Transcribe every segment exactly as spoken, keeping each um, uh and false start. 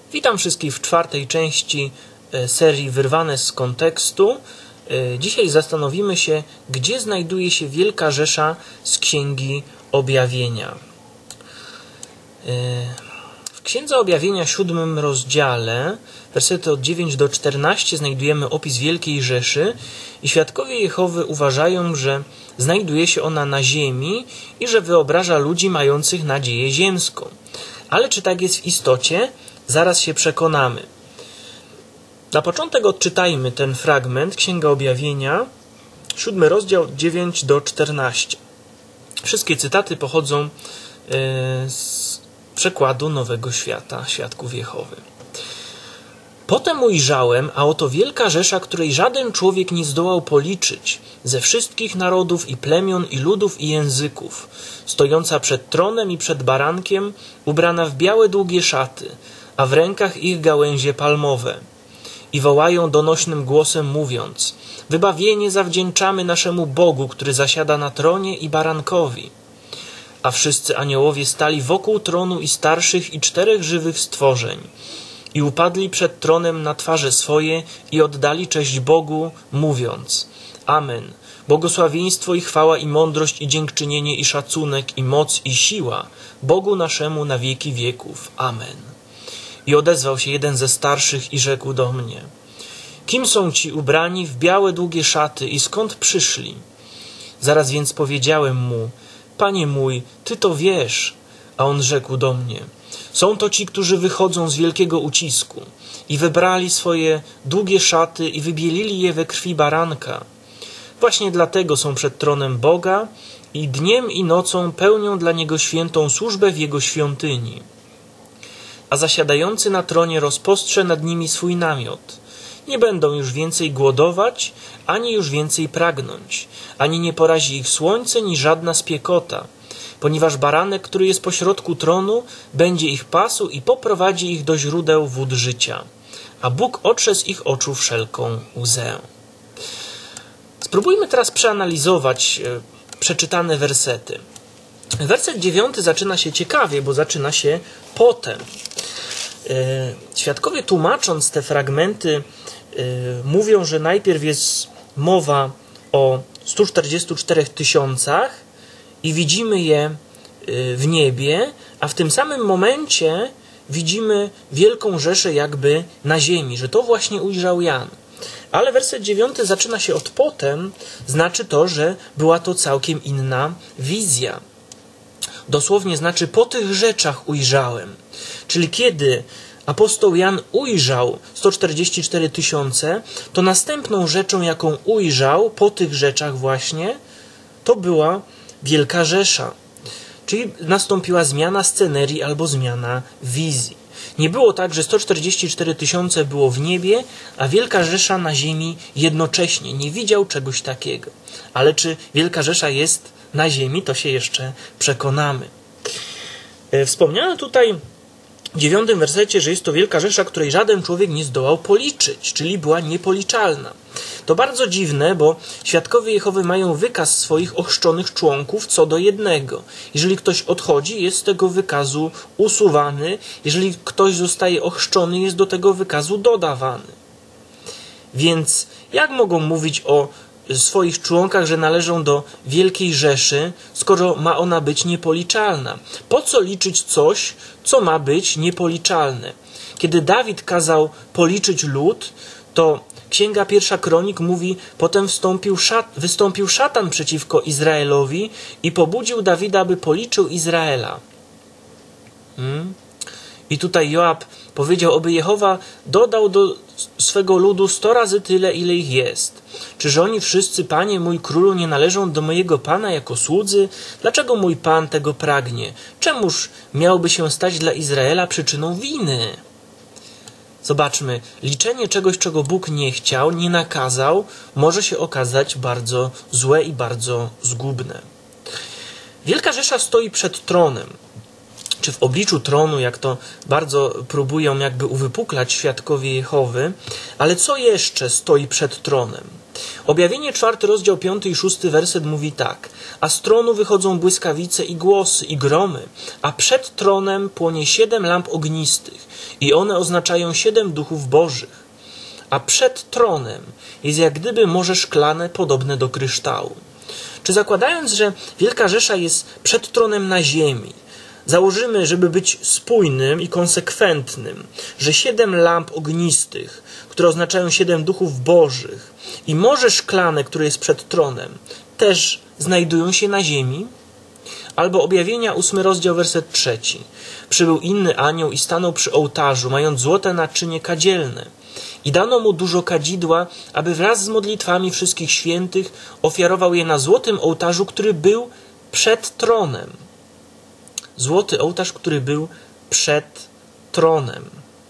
Witam wszystkich w czwartej części serii Wyrwane z kontekstu. Dzisiaj zastanowimy się, gdzie znajduje się Wielka Rzesza z Księgi Objawienia. W Księdze Objawienia, siódmym rozdziale, wersety od dziewiątego do czternastego, znajdujemy opis Wielkiej Rzeszy i świadkowie Jehowy uważają, że znajduje się ona na ziemi i że wyobraża ludzi mających nadzieję ziemską. Ale czy tak jest w istocie? Zaraz się przekonamy. Na początek odczytajmy ten fragment, Księga Objawienia, siódmy rozdział, od dziewiątego do czternastego. Wszystkie cytaty pochodzą z przekładu Nowego Świata, Świadków Jehowy. Potem ujrzałem, a oto wielka rzesza, której żaden człowiek nie zdołał policzyć, ze wszystkich narodów i plemion i ludów i języków, stojąca przed tronem i przed barankiem, ubrana w białe długie szaty, a w rękach ich gałęzie palmowe. I wołają donośnym głosem, mówiąc: wybawienie zawdzięczamy naszemu Bogu, który zasiada na tronie, i barankowi. A wszyscy aniołowie stali wokół tronu i starszych i czterech żywych stworzeń. I upadli przed tronem na twarze swoje i oddali cześć Bogu, mówiąc: Amen. Błogosławieństwo i chwała i mądrość i dziękczynienie i szacunek i moc i siła Bogu naszemu na wieki wieków. Amen. I odezwał się jeden ze starszych i rzekł do mnie: kim są ci ubrani w białe długie szaty i skąd przyszli? Zaraz więc powiedziałem mu: Panie mój, Ty to wiesz. A on rzekł do mnie: są to ci, którzy wychodzą z wielkiego ucisku i wybrali swoje długie szaty i wybielili je we krwi baranka. Właśnie dlatego są przed tronem Boga i dniem i nocą pełnią dla Niego świętą służbę w Jego świątyni. A zasiadający na tronie rozpostrze nad nimi swój namiot. Nie będą już więcej głodować, ani już więcej pragnąć, ani nie porazi ich słońce, ni żadna spiekota, ponieważ baranek, który jest pośrodku tronu, będzie ich pasł i poprowadzi ich do źródeł wód życia. A Bóg otrze z ich oczu wszelką łzę. Spróbujmy teraz przeanalizować e, przeczytane wersety. Werset dziewiąty zaczyna się ciekawie, bo zaczyna się potem. E, świadkowie, tłumacząc te fragmenty, e, mówią, że najpierw jest mowa o stu czterdziestu czterech tysiącach i widzimy je w niebie, a w tym samym momencie widzimy wielką rzeszę jakby na ziemi, że to właśnie ujrzał Jan. Ale werset dziewiąty zaczyna się od potem, znaczy to, że była to całkiem inna wizja. Dosłownie znaczy po tych rzeczach ujrzałem. Czyli kiedy apostoł Jan ujrzał sto czterdzieści cztery tysiące, to następną rzeczą, jaką ujrzał po tych rzeczach właśnie, to była Wielka Rzesza. Czyli nastąpiła zmiana scenerii albo zmiana wizji. Nie było tak, że sto czterdzieści cztery tysiące było w niebie, a Wielka Rzesza na ziemi jednocześnie. Nie widział czegoś takiego. Ale czy Wielka Rzesza jest na ziemi, to się jeszcze przekonamy. Wspomniano tutaj w dziewiątym wersecie, że jest to Wielka Rzesza, której żaden człowiek nie zdołał policzyć, czyli była niepoliczalna. To bardzo dziwne, bo świadkowie Jehowy mają wykaz swoich ochrzczonych członków co do jednego. Jeżeli ktoś odchodzi, jest z tego wykazu usuwany. Jeżeli ktoś zostaje ochrzczony, jest do tego wykazu dodawany. Więc jak mogą mówić o swoich członkach, że należą do Wielkiej Rzeszy, skoro ma ona być niepoliczalna? Po co liczyć coś, co ma być niepoliczalne? Kiedy Dawid kazał policzyć lud, to Księga Pierwsza Kronik mówi: potem wstąpił szat, wystąpił szatan przeciwko Izraelowi i pobudził Dawida, aby policzył Izraela. Hmm? I tutaj Joab powiedział, aby Jehowa dodał do swego ludu sto razy tyle, ile ich jest. Czyż oni wszyscy, Panie mój królu, nie należą do mojego Pana jako słudzy? Dlaczego mój Pan tego pragnie? Czemuż miałby się stać dla Izraela przyczyną winy? Zobaczmy, liczenie czegoś, czego Bóg nie chciał, nie nakazał, może się okazać bardzo złe i bardzo zgubne. Wielka Rzesza stoi przed tronem, czy w obliczu tronu, jak to bardzo próbują jakby uwypuklać świadkowie Jehowy, ale co jeszcze stoi przed tronem? Objawienie czwarty rozdział piąty i szósty werset mówi tak. A z tronu wychodzą błyskawice i głosy i gromy, a przed tronem płonie siedem lamp ognistych i one oznaczają siedem duchów bożych. A przed tronem jest jak gdyby morze szklane podobne do kryształu. Czy zakładając, że Wielka Rzesza jest przed tronem na ziemi, założymy, żeby być spójnym i konsekwentnym, że siedem lamp ognistych, które oznaczają siedem duchów bożych i morze szklane, które jest przed tronem, też znajdują się na ziemi? Albo Objawienia ósmy rozdział werset trzeci. Przybył inny anioł i stanął przy ołtarzu, mając złote naczynie kadzielne. I dano mu dużo kadzidła, aby wraz z modlitwami wszystkich świętych ofiarował je na złotym ołtarzu, który był przed tronem. Złoty ołtarz, który był przed tronem.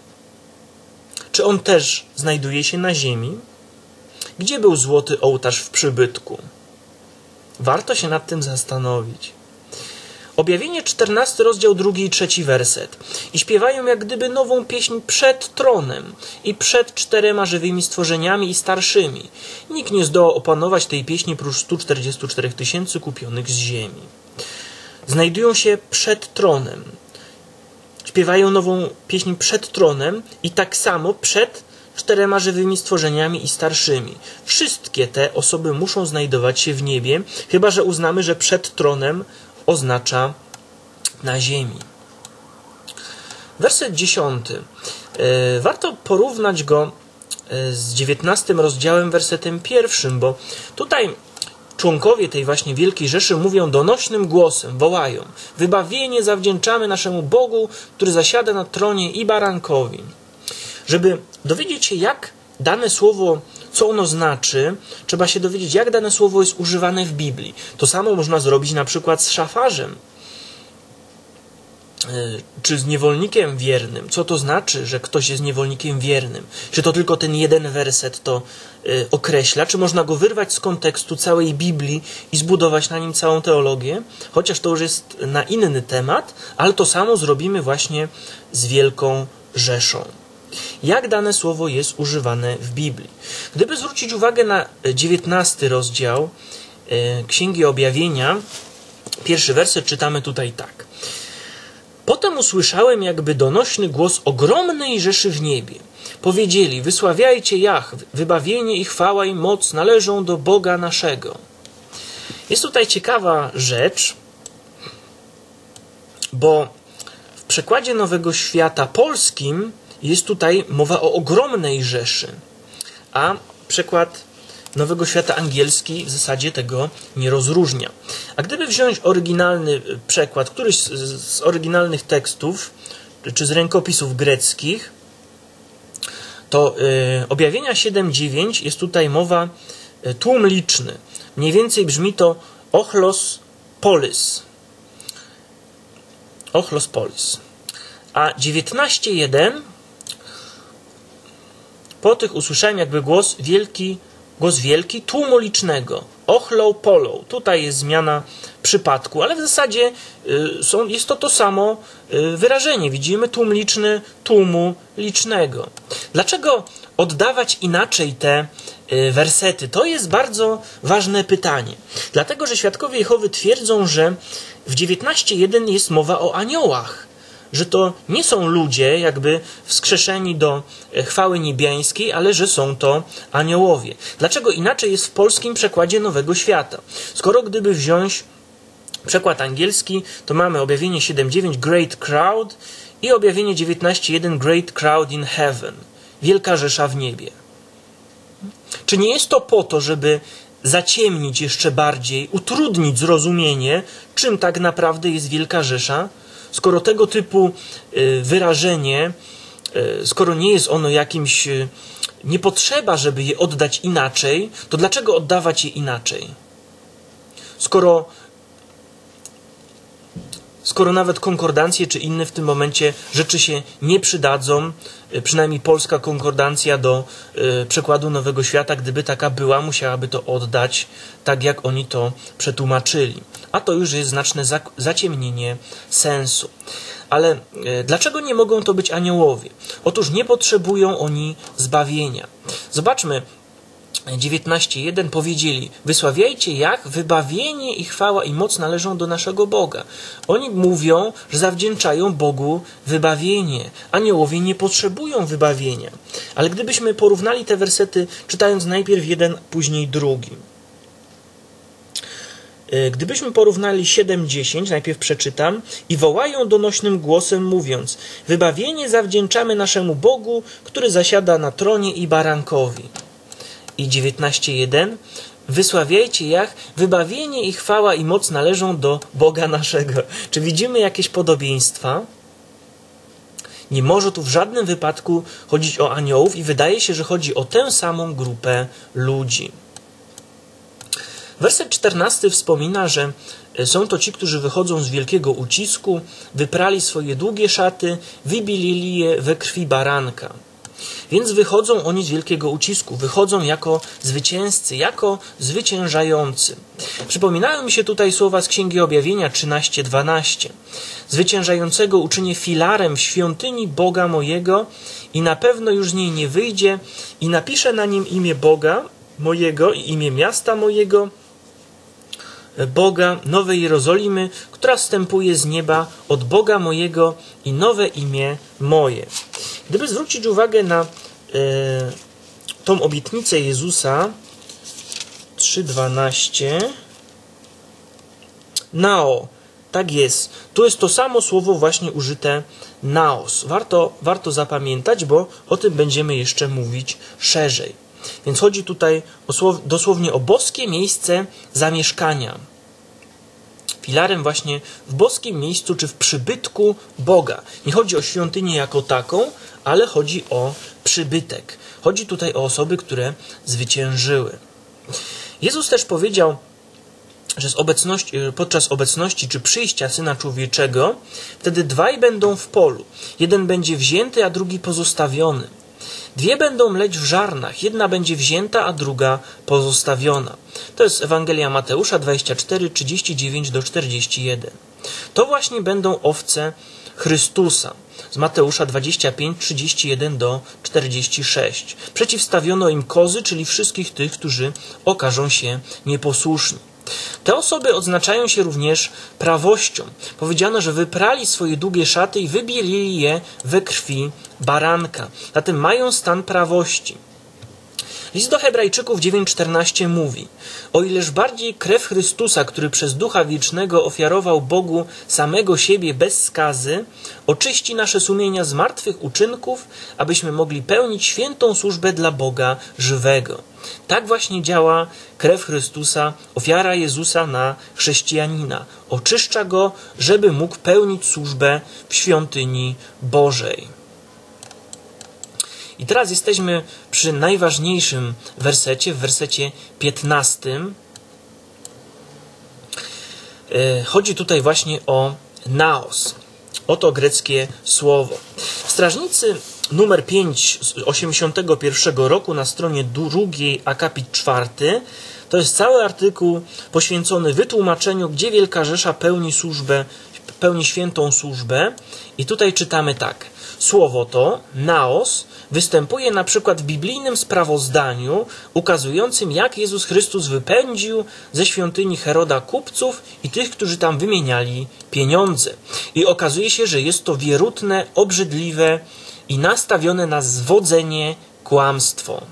Czy on też znajduje się na ziemi? Gdzie był złoty ołtarz w przybytku? Warto się nad tym zastanowić. Objawienie czternasty rozdział drugi i trzeci werset. I śpiewają jak gdyby nową pieśń przed tronem i przed czterema żywymi stworzeniami i starszymi. Nikt nie zdołał opanować tej pieśni prócz stu czterdziestu czterech tysięcy kupionych z ziemi. Znajdują się przed tronem. Śpiewają nową pieśń przed tronem i tak samo przed czterema żywymi stworzeniami i starszymi. Wszystkie te osoby muszą znajdować się w niebie, chyba że uznamy, że przed tronem oznacza na ziemi. Werset dziesiąty. Warto porównać go z dziewiętnastym rozdziałem, wersetem pierwszym, bo tutaj członkowie tej właśnie Wielkiej Rzeszy mówią donośnym głosem, wołają: wybawienie zawdzięczamy naszemu Bogu, który zasiada na tronie, i barankowi. Żeby dowiedzieć się, jak dane słowo, co ono znaczy, trzeba się dowiedzieć, jak dane słowo jest używane w Biblii. To samo można zrobić na przykład z szafarzem, czy z niewolnikiem wiernym. Co to znaczy, że ktoś jest niewolnikiem wiernym? Czy to tylko ten jeden werset to y, określa? Czy można go wyrwać z kontekstu całej Biblii i zbudować na nim całą teologię? Chociaż to już jest na inny temat, ale to samo zrobimy właśnie z Wielką Rzeszą. Jak dane słowo jest używane w Biblii? Gdyby zwrócić uwagę na dziewiętnasty rozdział y, Księgi Objawienia, pierwszy werset czytamy tutaj tak. Potem usłyszałem jakby donośny głos ogromnej rzeszy w niebie. Powiedzieli: wysławiajcie Jahwe, wybawienie i chwała i moc należą do Boga naszego. Jest tutaj ciekawa rzecz, bo w przekładzie Nowego Świata polskim jest tutaj mowa o ogromnej rzeszy, a przekład Nowego Świata angielski w zasadzie tego nie rozróżnia. A gdyby wziąć oryginalny przekład, któryś z, z oryginalnych tekstów, czy z rękopisów greckich, to y, Objawienia siedem dziewięć jest tutaj mowa y, tłum liczny. Mniej więcej brzmi to ochlos polis. Ochlos polis. A dziewiętnaście jeden po tych usłyszałem jakby głos wielki, Głos wielki tłumu licznego. Ochlą, polą. Tutaj jest zmiana przypadku, ale w zasadzie y, są, jest to to samo y, wyrażenie. Widzimy tłum liczny, tłumu licznego. Dlaczego oddawać inaczej te y, wersety? To jest bardzo ważne pytanie. Dlatego, że Świadkowie Jehowy twierdzą, że w dziewiętnaście jeden jest mowa o aniołach. Że to nie są ludzie jakby wskrzeszeni do chwały niebiańskiej, ale że są to aniołowie. Dlaczego inaczej jest w polskim przekładzie Nowego Świata? Skoro gdyby wziąć przekład angielski, to mamy Objawienie siedem dziewięć Great Crowd i Objawienie dziewiętnaście jeden Great Crowd in Heaven. Wielka Rzesza w niebie. Czy nie jest to po to, żeby zaciemnić jeszcze bardziej, utrudnić zrozumienie, czym tak naprawdę jest Wielka Rzesza? Skoro tego typu wyrażenie, skoro nie jest ono jakimś, nie potrzeba, żeby je oddać inaczej, to dlaczego oddawać je inaczej? Skoro, skoro nawet konkordancje czy inne w tym momencie rzeczy się nie przydadzą, przynajmniej polska konkordancja do przekładu Nowego Świata, gdyby taka była, musiałaby to oddać tak, jak oni to przetłumaczyli. A to już jest znaczne zaciemnienie sensu. Ale dlaczego nie mogą to być aniołowie? Otóż nie potrzebują oni zbawienia. Zobaczmy, dziewiętnaście jeden powiedzieli: wysławiajcie, jak wybawienie i chwała i moc należą do naszego Boga. Oni mówią, że zawdzięczają Bogu wybawienie. Aniołowie nie potrzebują wybawienia. Ale gdybyśmy porównali te wersety, czytając najpierw jeden, później drugi. Gdybyśmy porównali siedem dziesięć, najpierw przeczytam: i wołają donośnym głosem, mówiąc: wybawienie zawdzięczamy naszemu Bogu, który zasiada na tronie, i barankowi. I dziewiętnaście jeden: wysławiajcie, jak wybawienie i chwała i moc należą do Boga naszego. Czy widzimy jakieś podobieństwa? Nie może tu w żadnym wypadku chodzić o aniołów i wydaje się, że chodzi o tę samą grupę ludzi. Werset czternasty wspomina, że są to ci, którzy wychodzą z wielkiego ucisku, wyprali swoje długie szaty, wybielili je we krwi baranka. Więc wychodzą oni z wielkiego ucisku, wychodzą jako zwycięzcy, jako zwyciężający. Przypominają mi się tutaj słowa z Księgi Objawienia trzynaście dwanaście. Zwyciężającego uczynię filarem w świątyni Boga mojego i na pewno już z niej nie wyjdzie, i napiszę na nim imię Boga mojego i imię miasta mojego, Boga, Nowej Jerozolimy, która zstępuje z nieba od Boga mojego, i nowe imię moje. Gdyby zwrócić uwagę na e, tą obietnicę Jezusa, trzy dwanaście, nao, tak jest. Tu jest to samo słowo właśnie użyte, naos. Warto, warto zapamiętać, bo o tym będziemy jeszcze mówić szerzej. Więc chodzi tutaj o, dosłownie o boskie miejsce zamieszkania. Filarem właśnie w boskim miejscu, czy w przybytku Boga. Nie chodzi o świątynię jako taką, ale chodzi o przybytek. Chodzi tutaj o osoby, które zwyciężyły. Jezus też powiedział, że z obecności, podczas obecności czy przyjścia Syna Człowieczego wtedy dwaj będą w polu. Jeden będzie wzięty, a drugi pozostawiony. Dwie będą mleć w żarnach, jedna będzie wzięta, a druga pozostawiona. To jest Ewangelia Mateusza dwadzieścia cztery, trzydzieści dziewięć do czterdziestu jeden. To właśnie będą owce Chrystusa. Z Mateusza dwadzieścia pięć, trzydzieści jeden do czterdziestu sześciu. Przeciwstawiono im kozy, czyli wszystkich tych, którzy okażą się nieposłuszni. Te osoby odznaczają się również prawością. Powiedziano, że wyprali swoje długie szaty i wybielili je we krwi baranka. Zatem mają stan prawości. List do Hebrajczyków dziewięć czternaście mówi: o ileż bardziej krew Chrystusa, który przez Ducha Wiecznego ofiarował Bogu samego siebie bez skazy, oczyści nasze sumienia z martwych uczynków, abyśmy mogli pełnić świętą służbę dla Boga żywego. Tak właśnie działa krew Chrystusa, ofiara Jezusa na chrześcijanina. Oczyszcza go, żeby mógł pełnić służbę w świątyni Bożej. I teraz jesteśmy przy najważniejszym wersecie, w wersecie piętnastym. Chodzi tutaj właśnie o naos. Oto greckie słowo. Strażnicy numer pięć z osiemdziesiątego pierwszego roku na stronie drugiej, akapit czwarty, to jest cały artykuł poświęcony wytłumaczeniu, gdzie Wielka Rzesza pełni służbę, pełni świętą służbę. I tutaj czytamy tak. Słowo to, naos, występuje na przykład w biblijnym sprawozdaniu ukazującym, jak Jezus Chrystus wypędził ze świątyni Heroda kupców i tych, którzy tam wymieniali pieniądze. I okazuje się, że jest to wierutne, obrzydliwe i nastawione na zwodzenie kłamstwo.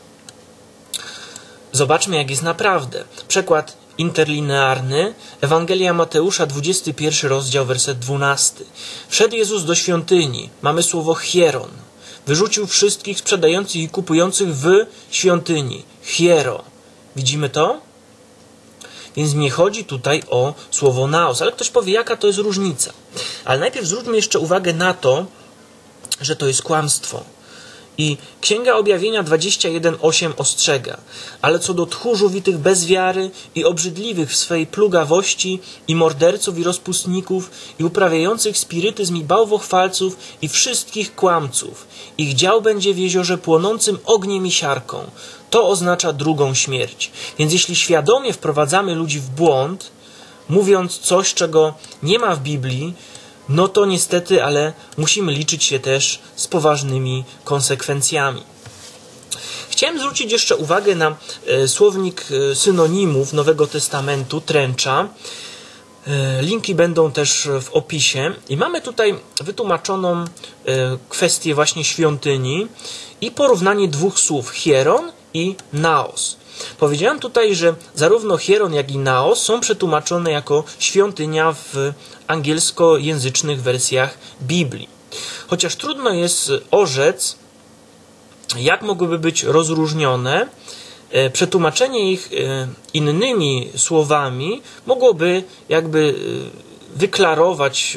Zobaczmy, jak jest naprawdę. Przekład interlinearny, Ewangelia Mateusza, dwudziesty pierwszy rozdział, werset dwunasty. Wszedł Jezus do świątyni. Mamy słowo hieron. Wyrzucił wszystkich sprzedających i kupujących w świątyni. Hiero. Widzimy to? Więc nie chodzi tutaj o słowo naos. Ale ktoś powie, jaka to jest różnica. Ale najpierw zwróćmy jeszcze uwagę na to, że to jest kłamstwo. I Księga Objawienia dwadzieścia jeden osiem ostrzega: ale co do tchórzów i tych bez wiary i obrzydliwych w swej plugawości i morderców i rozpustników i uprawiających spirytyzm i bałwochwalców i wszystkich kłamców, ich dział będzie w jeziorze płonącym ogniem i siarką. To oznacza drugą śmierć. Więc jeśli świadomie wprowadzamy ludzi w błąd, mówiąc coś, czego nie ma w Biblii, no to niestety, ale musimy liczyć się też z poważnymi konsekwencjami. Chciałem zwrócić jeszcze uwagę na e, słownik e, synonimów Nowego Testamentu, Tręcza. E, linki będą też w opisie. I mamy tutaj wytłumaczoną e, kwestię właśnie świątyni i porównanie dwóch słów, hieron i naos. Powiedziałem tutaj, że zarówno hieron, jak i naos są przetłumaczone jako świątynia w angielskojęzycznych wersjach Biblii. Chociaż trudno jest orzec, jak mogłyby być rozróżnione, przetłumaczenie ich innymi słowami mogłoby jakby wyklarować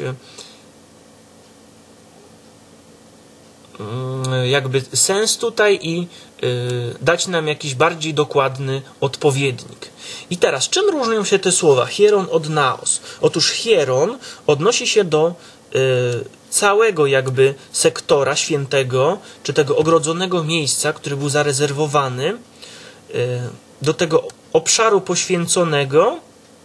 jakby sens tutaj i dać nam jakiś bardziej dokładny odpowiednik. I teraz, czym różnią się te słowa hieron od naos? Otóż hieron odnosi się do całego jakby sektora świętego, czy tego ogrodzonego miejsca, który był zarezerwowany, do tego obszaru poświęconego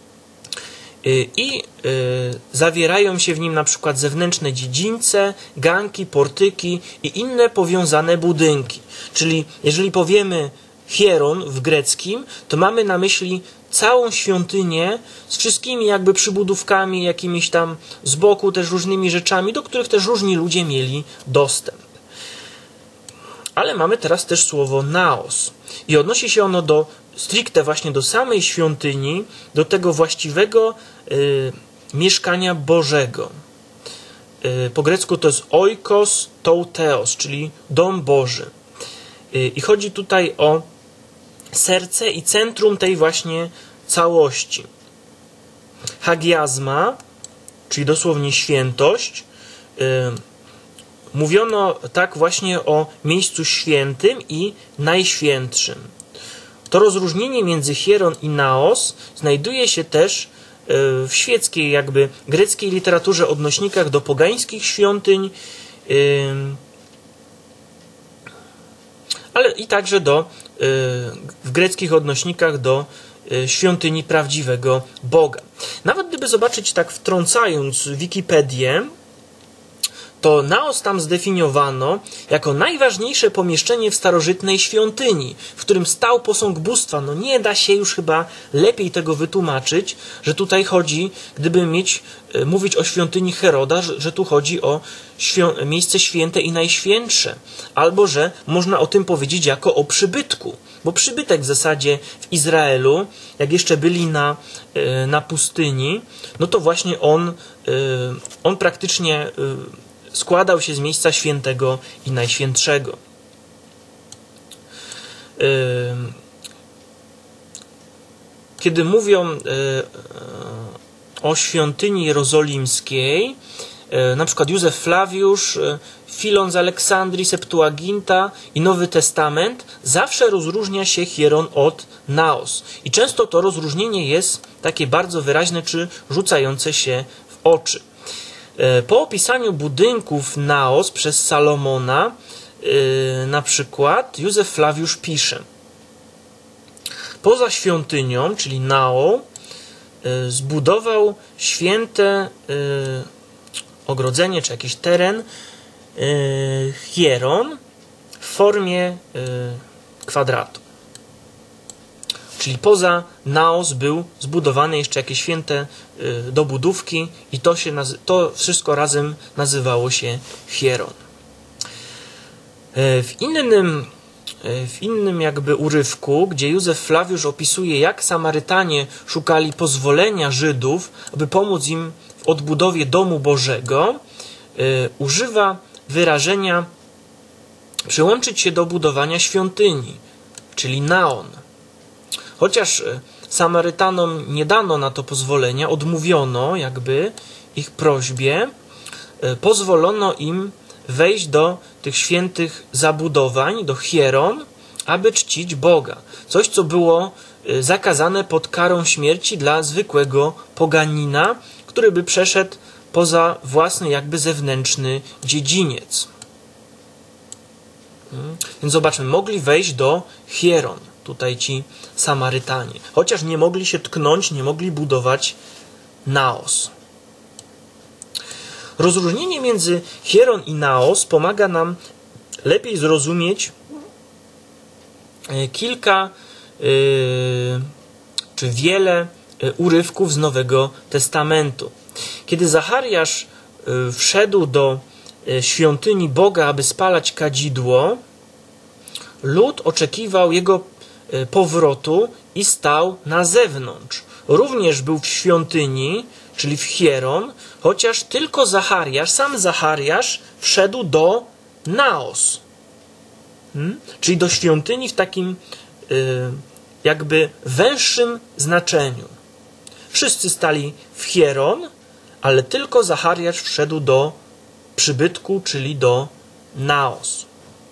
i zawierają się w nim na przykład zewnętrzne dziedzińce, ganki, portyki i inne powiązane budynki. Czyli jeżeli powiemy hieron w greckim, to mamy na myśli całą świątynię z wszystkimi jakby przybudówkami, jakimiś tam z boku też różnymi rzeczami, do których też różni ludzie mieli dostęp. Ale mamy teraz też słowo naos i odnosi się ono do stricte właśnie do samej świątyni, do tego właściwego y, mieszkania Bożego. Y, po grecku to jest oikos touteos, czyli dom Boży. Y, I chodzi tutaj o serce i centrum tej właśnie całości. Hagiazma, czyli dosłownie świętość. Yy, mówiono tak właśnie o miejscu świętym i najświętszym. To rozróżnienie między hieron i naos znajduje się też yy, w świeckiej, jakby greckiej literaturze, odnośnikach do pogańskich świątyń, yy, ale i także do w greckich odnośnikach do świątyni prawdziwego Boga. Nawet gdyby zobaczyć tak wtrącając Wikipedię, to naos tam zdefiniowano jako najważniejsze pomieszczenie w starożytnej świątyni, w którym stał posąg bóstwa. No nie da się już chyba lepiej tego wytłumaczyć, że tutaj chodzi, gdyby mieć, mówić o świątyni Heroda, że, że tu chodzi o świąt, miejsce święte i najświętsze. Albo, że można o tym powiedzieć jako o przybytku. Bo przybytek w zasadzie w Izraelu, jak jeszcze byli na, na pustyni, no to właśnie on, on praktycznie składał się z miejsca świętego i najświętszego. Kiedy mówią o świątyni jerozolimskiej, na przykład Józef Flawiusz, Filon z Aleksandrii, Septuaginta i Nowy Testament, zawsze rozróżnia się hieron od naos. I często to rozróżnienie jest takie bardzo wyraźne czy rzucające się w oczy. Po opisaniu budynków naos przez Salomona, na przykład Józef Flawiusz pisze: poza świątynią, czyli Nao, zbudował święte ogrodzenie czy jakiś teren hieron w formie kwadratu. Czyli poza naos był zbudowany jeszcze jakieś święte dobudówki i to, się to wszystko razem nazywało się hieron. W innym, w innym jakby urywku, gdzie Józef Flawiusz opisuje, jak Samarytanie szukali pozwolenia Żydów, aby pomóc im w odbudowie domu Bożego, używa wyrażenia przyłączyć się do budowania świątyni, czyli naon. Chociaż Samarytanom nie dano na to pozwolenia, odmówiono jakby ich prośbie, pozwolono im wejść do tych świętych zabudowań, do hieron, aby czcić Boga. Coś, co było zakazane pod karą śmierci dla zwykłego poganina, który by przeszedł poza własny jakby zewnętrzny dziedziniec. Więc zobaczmy, mogli wejść do hieron, tutaj ci Samarytanie. Chociaż nie mogli się tknąć, nie mogli budować naos. Rozróżnienie między hieron i naos pomaga nam lepiej zrozumieć kilka czy wiele urywków z Nowego Testamentu. Kiedy Zachariasz wszedł do świątyni Boga, aby spalać kadzidło, lud oczekiwał jego powrotu i stał na zewnątrz. Również był w świątyni, czyli w Hieron, chociaż tylko Zachariasz, sam Zachariasz wszedł do Naos, hmm? czyli do świątyni w takim y, jakby węższym znaczeniu. Wszyscy stali w Hieron, ale tylko Zachariasz wszedł do przybytku, czyli do Naos.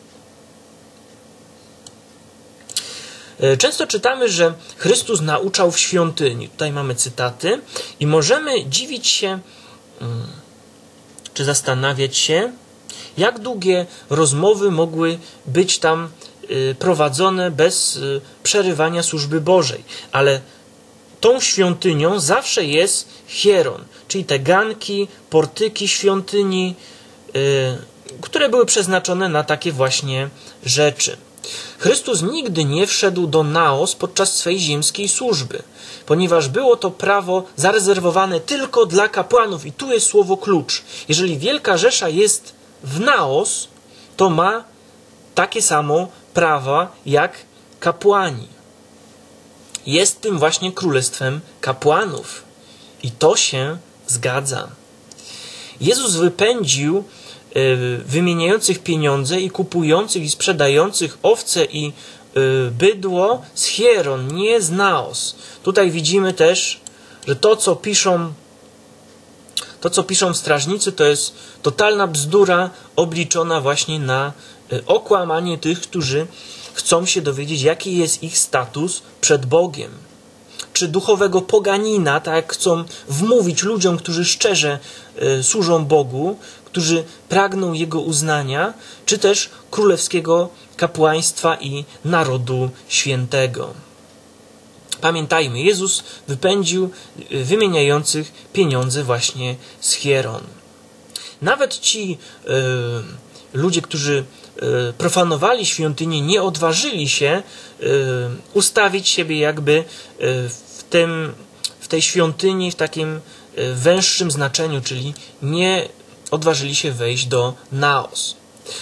Często czytamy, że Chrystus nauczał w świątyni. Tutaj mamy cytaty i możemy dziwić się, czy zastanawiać się, jak długie rozmowy mogły być tam prowadzone bez przerywania służby Bożej. Ale tą świątynią zawsze jest Hieron, czyli te ganki, portyki świątyni, które były przeznaczone na takie właśnie rzeczy. Chrystus nigdy nie wszedł do Naos podczas swej ziemskiej służby, ponieważ było to prawo zarezerwowane tylko dla kapłanów. I tu jest słowo klucz. Jeżeli Wielka Rzesza jest w Naos, to ma takie samo prawa jak kapłani. Jest tym właśnie królestwem kapłanów. I to się zgadza. Jezus wypędził wymieniających pieniądze i kupujących i sprzedających owce i bydło z Hieron, nie z Naos. Tutaj widzimy też, że to, co piszą to, co piszą strażnicy, to jest totalna bzdura obliczona właśnie na okłamanie tych, którzy chcą się dowiedzieć, jaki jest ich status przed Bogiem. Czy duchowego poganina, tak jak chcą wmówić ludziom, którzy szczerze służą Bogu, którzy pragną Jego uznania, czy też królewskiego kapłaństwa i narodu świętego. Pamiętajmy, Jezus wypędził wymieniających pieniądze właśnie z Hieron. Nawet ci y, ludzie, którzy y, profanowali świątynię, nie odważyli się y, ustawić siebie jakby y, w, tym, w tej świątyni w takim y, węższym znaczeniu, czyli nie odważyli się wejść do Naos.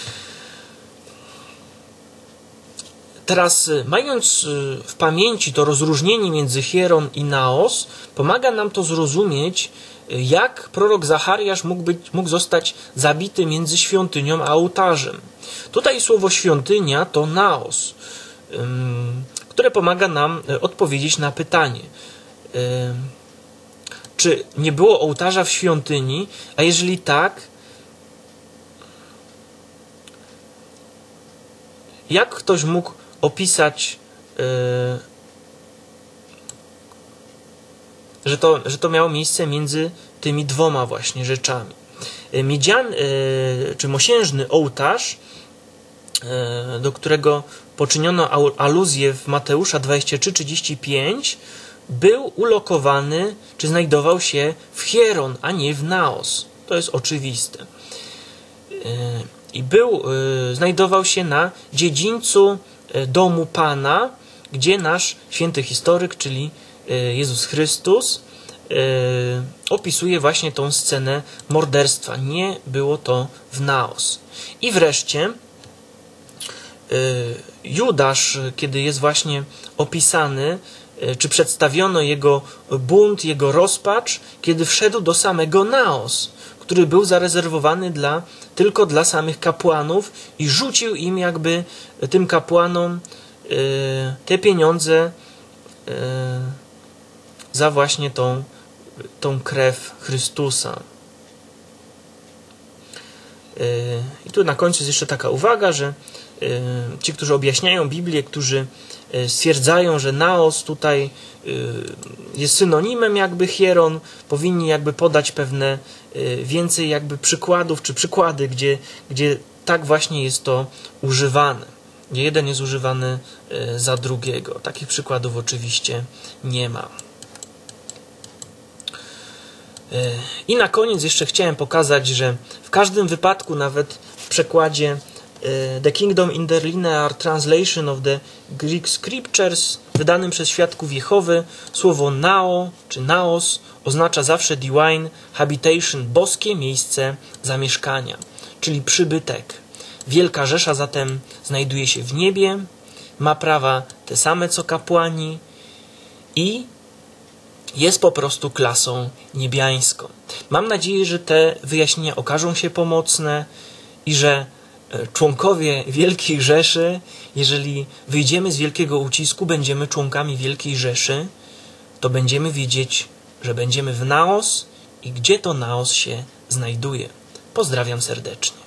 Teraz, mając w pamięci to rozróżnienie między Hieron i Naos, pomaga nam to zrozumieć, jak prorok Zachariasz mógł, być, mógł zostać zabity między świątynią a ołtarzem. Tutaj słowo świątynia to Naos, które pomaga nam odpowiedzieć na pytanie, czy nie było ołtarza w świątyni, a jeżeli tak, jak ktoś mógł opisać, yy, że, to, że to miało miejsce między tymi dwoma właśnie rzeczami. Miedzian, yy, czy mosiężny ołtarz, yy, do którego poczyniono aluzję w Mateusza dwadzieścia trzy trzydzieści pięć, był ulokowany, czy znajdował się w Hieron, a nie w Naos. To jest oczywiste. Yy, I był, yy, znajdował się na dziedzińcu domu Pana, gdzie nasz święty historyk, czyli Jezus Chrystus, opisuje właśnie tą scenę morderstwa. Nie było to w Naos. I wreszcie Judasz, kiedy jest właśnie opisany, czy przedstawiono jego bunt, jego rozpacz, kiedy wszedł do samego Naos, który był zarezerwowany dla, tylko dla samych kapłanów i rzucił im jakby tym kapłanom y, te pieniądze y, za właśnie tą, tą krew Chrystusa. Y, I tu na końcu jest jeszcze taka uwaga, że y, ci, którzy objaśniają Biblię, którzy stwierdzają, że Naos tutaj jest synonimem jakby Hieron, powinni jakby podać pewne więcej jakby przykładów, czy przykłady, gdzie, gdzie tak właśnie jest to używane. Gdzie jeden jest używany za drugiego. Takich przykładów oczywiście nie ma. I na koniec jeszcze chciałem pokazać, że w każdym wypadku, nawet w przekładzie The Kingdom in the Linear Translation of the Greek Scriptures, wydanym przez Świadków Jehowy, słowo nao czy naos oznacza zawsze divine habitation, boskie miejsce zamieszkania, czyli przybytek. Wielka Rzesza zatem znajduje się w niebie, ma prawa te same co kapłani i jest po prostu klasą niebiańską. Mam nadzieję, że te wyjaśnienia okażą się pomocne i że członkowie Wielkiej Rzeszy, jeżeli wyjdziemy z wielkiego ucisku, będziemy członkami Wielkiej Rzeszy, to będziemy wiedzieć, że będziemy w Naos i gdzie to Naos się znajduje. Pozdrawiam serdecznie.